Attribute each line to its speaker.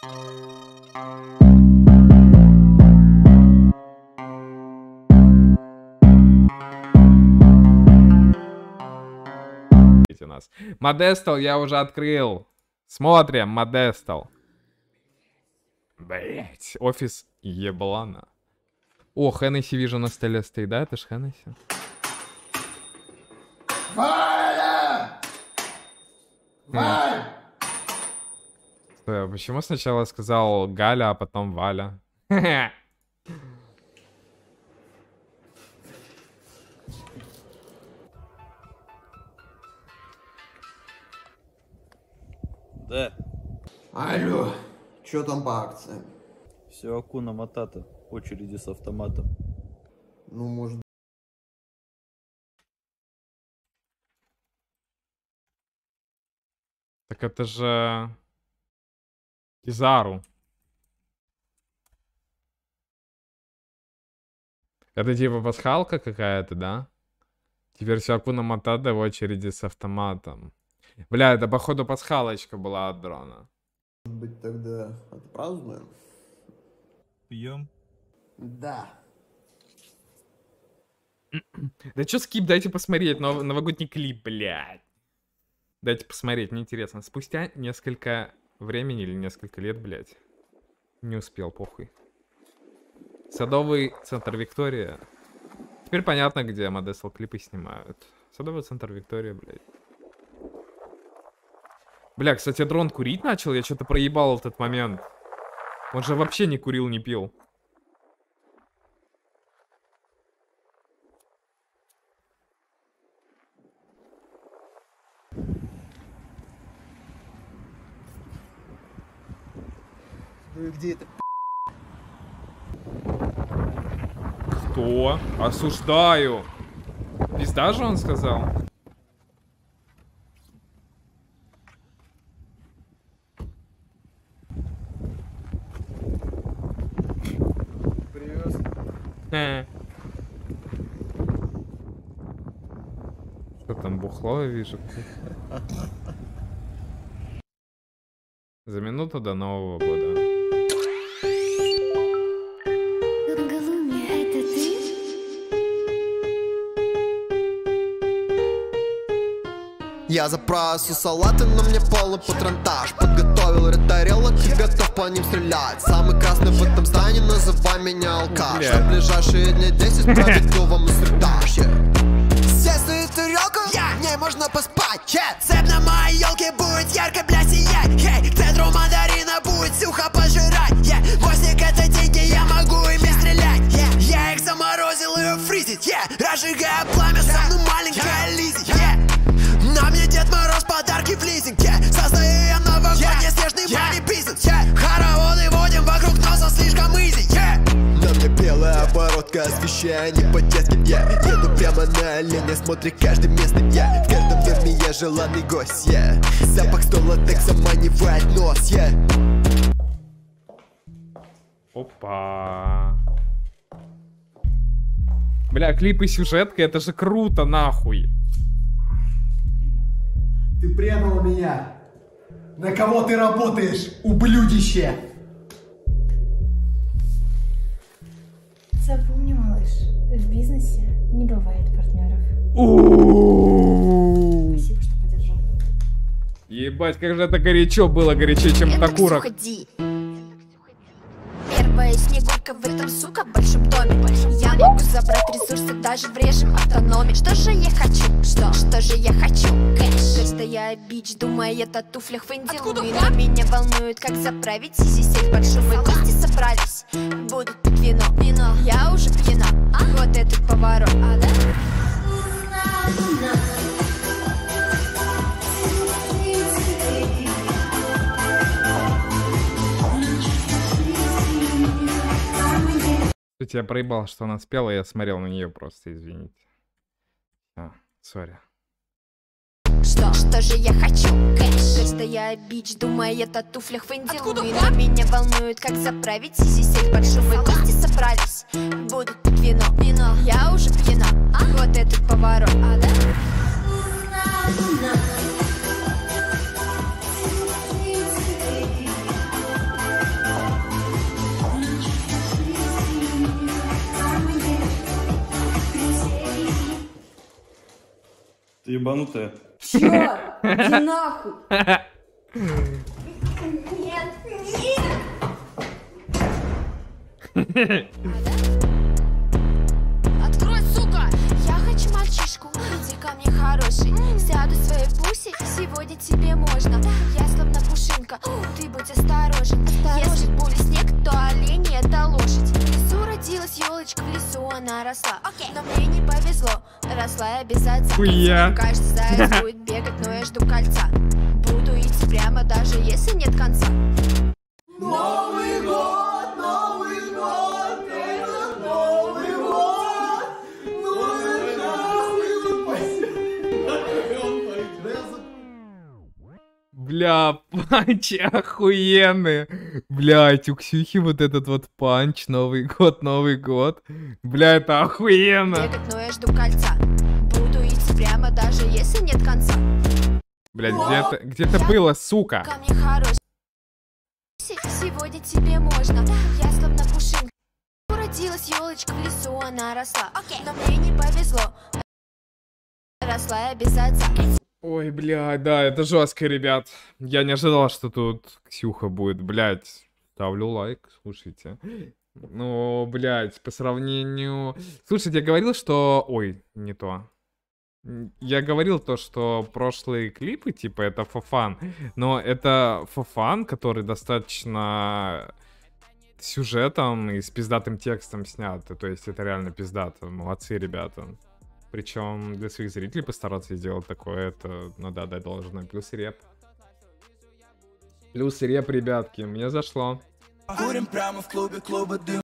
Speaker 1: Нас. Модестал я уже открыл. Смотрим, Модестал. Блять, офис еблана. О, Хеннесси вижу на столе стоит, да? Это ж Хеннесси.
Speaker 2: Валя! Валя!
Speaker 1: Стой, а почему сначала сказал Галя, а потом Валя?
Speaker 3: Да.
Speaker 2: Алло, что там по акциям?
Speaker 3: Все Акуна Матата. Очереди с автоматом.
Speaker 2: Ну, может...
Speaker 1: Так это же... Кизару. Это типа пасхалка какая-то, да? Теперь все Акуна Матата в очереди с автоматом. Бля, это походу пасхалочка была от дрона.
Speaker 2: Может быть, тогда отпразднуем?
Speaker 3: Пьем.
Speaker 2: Да.
Speaker 1: Да чё скип, дайте посмотреть новогодний клип, блядь. Дайте посмотреть, мне интересно. Спустя несколько времени или несколько лет, блядь. Не успел, похуй. Садовый центр Виктория. Теперь понятно, где Модестал клипы снимают. Садовый центр Виктория, блядь. Бля, кстати, дрон курить начал, я что-то проебал в этот момент. Он же вообще не курил, не пил.
Speaker 2: Ну и где это?
Speaker 1: Кто? Осуждаю. Пизда же он сказал?
Speaker 2: Привез.
Speaker 1: Что там, бухло я вижу? За минуту до Нового года.
Speaker 2: Я заправился салаты, но мне полный патронтаж. Подготовил ряд тарелок и готов по ним стрелять. Самый красный в этом здании, называй меня алкаш. На ближайшие дни 10 проведу вам инструктаж. Сесть на тарелку, в ней можно поспать. Цепь на моей елке будет ярко, бля, сиять. К центру мандарина будет сухо пожирать. Возник это деньги, я могу ими стрелять. Я их заморозил и фризить. Разжигая пламя, со мной маленькая Лизи. На мне Дед Мороз подарки в лизинге. Создаю я новогодний снежный манипизм. Хороводы водим вокруг носа слишком изи. На мне белая оборотка, освещение по-детски. Еду прямо на оленя, смотрит каждый местный. В каждом доме я желанный гость. Запах стола текса манивает нос.
Speaker 1: Опа. Бля, клип и сюжетка, это же круто, нахуй.
Speaker 2: Ты предал меня. На кого ты работаешь, ублюдище?
Speaker 4: Запомни, малыш, в бизнесе не бывает партнеров. Спасибо, что поддержал.
Speaker 1: Ебать, как же это горячо было, горячее, чем Такурок.
Speaker 5: Первая снегурка в этом, сука, большом доме. Я могу забрать ресурсы даже в режим автономии. Что же я хочу? Что же я хочу? Кэш. Просто я бич, думаю, это туфлях в Индилуме. Но меня волнует, как заправить сиси-сеть под шум. И гости собрались, будут пить вино. Я уже пьяна, вот этот поворот. Да?
Speaker 1: Кстати, я проебал, что она спела, я смотрел на нее просто, извините. Сори.
Speaker 5: Что же я хочу? Кэш. Просто я бич, думаю, это туфлях в Индилуме. Но меня волнует, как заправить сиси-сеть под шум. И гости собрались, будут пить вино. Я уже пьяна, вот этот поворот. Да?
Speaker 3: Ты ебанутая.
Speaker 6: Чё? Иди нахуй.
Speaker 5: Нет, нет. Открой, сука! Я хочу мальчишку, иди ко мне хороший. Сяду в своей бусе, сегодня тебе можно. Я словно пушинка, ты будь осторожен. Если в поле снег, то олень — это лошадь. В лесу родилась елочка, в лесу она росла. Но мне не повезло, росла я без отца.
Speaker 1: Хуя.
Speaker 5: Кажется, заяц будет бегать, но я жду кольца. Буду идти прямо, даже если нет конца.
Speaker 2: Новый год, Новый год, это Новый год. Ну
Speaker 1: Бля, панч охуенный. Блять, у Ксюхи вот этот вот панч. Новый год, Новый год. Бля, это охуенно.
Speaker 5: Бегать, но я жду кольца. Буду идти прямо, даже если нет конца.
Speaker 1: Блять, где-то было, сука.
Speaker 5: Ко мне хороший. Сегодня тебе можно. Я словно пушинка. Родилась елочка, в лесу она росла. Но мне не повезло. Росла я без отца.
Speaker 1: Ой, блядь, да, это жестко, ребят. Я не ожидал, что тут Ксюха будет, блядь. Ставлю лайк, слушайте. Ну, блядь, по сравнению... Слушайте, я говорил, что... Ой, не то. Я говорил то, что прошлые клипы, типа, это фофан. Но это фофан, который достаточно сюжетом и с пиздатым текстом снят. То есть это реально пиздато. Молодцы, ребята. Причем для своих зрителей постараться сделать такое, это надо отдать должное. Плюс реп. Плюс реп, ребятки. Мне зашло.
Speaker 7: Курим прямо в клубе, клубы дым.